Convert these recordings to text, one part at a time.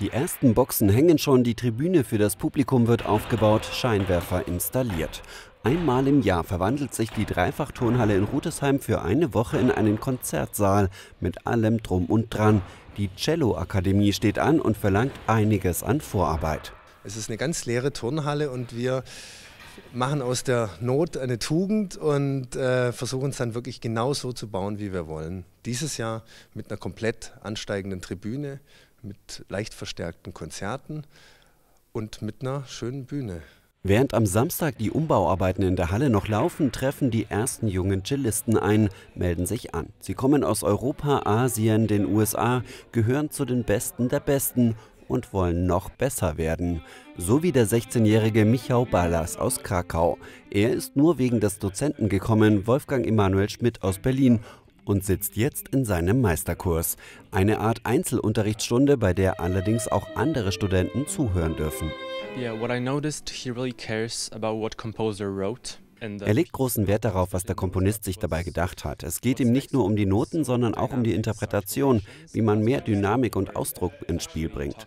Die ersten Boxen hängen schon, die Tribüne für das Publikum wird aufgebaut, Scheinwerfer installiert. Einmal im Jahr verwandelt sich die Dreifachturnhalle in Rudesheim für eine Woche in einen Konzertsaal mit allem Drum und Dran. Die Cello-Akademie steht an und verlangt einiges an Vorarbeit. Es ist eine ganz leere Turnhalle und wir machen aus der Not eine Tugend und versuchen es dann wirklich genau so zu bauen, wie wir wollen. Dieses Jahr mit einer komplett ansteigenden Tribüne, mit leicht verstärkten Konzerten und mit einer schönen Bühne. Während am Samstag die Umbauarbeiten in der Halle noch laufen, treffen die ersten jungen Cellisten ein, melden sich an. Sie kommen aus Europa, Asien, den USA, gehören zu den Besten der Besten und wollen noch besser werden. So wie der 16-jährige Michał Ballas aus Krakau. Er ist nur wegen des Dozenten gekommen, Wolfgang Emanuel Schmidt aus Berlin, und sitzt jetzt in seinem Meisterkurs. Eine Art Einzelunterrichtsstunde, bei der allerdings auch andere Studenten zuhören dürfen. Er legt großen Wert darauf, was der Komponist sich dabei gedacht hat. Es geht ihm nicht nur um die Noten, sondern auch um die Interpretation, wie man mehr Dynamik und Ausdruck ins Spiel bringt.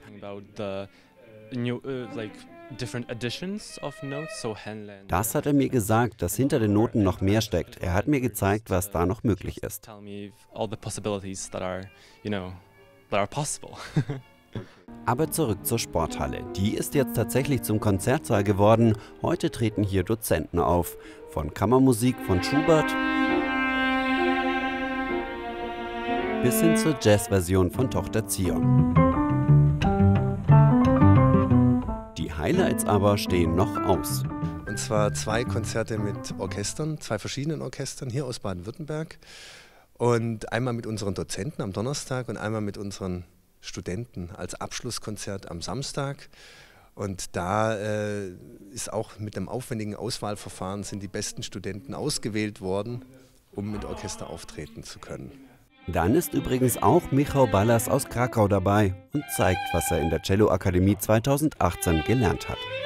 Das hat er mir gesagt, dass hinter den Noten noch mehr steckt. Er hat mir gezeigt, was da noch möglich ist. Aber zurück zur Sporthalle. Die ist jetzt tatsächlich zum Konzertsaal geworden. Heute treten hier Dozenten auf. Von Kammermusik von Schubert bis hin zur Jazzversion von Tochter Zion. Die Highlights aber stehen noch aus. Und zwar 2 Konzerte mit Orchestern, 2 verschiedenen Orchestern hier aus Baden-Württemberg. Und einmal mit unseren Dozenten am Donnerstag und einmal mit unseren Studenten als Abschlusskonzert am Samstag. Und da ist auch mit einem aufwendigen Auswahlverfahren sind die besten Studenten ausgewählt worden, um mit Orchester auftreten zu können. Dann ist übrigens auch Michał Ballas aus Krakau dabei und zeigt, was er in der Cello-Akademie 2018 gelernt hat.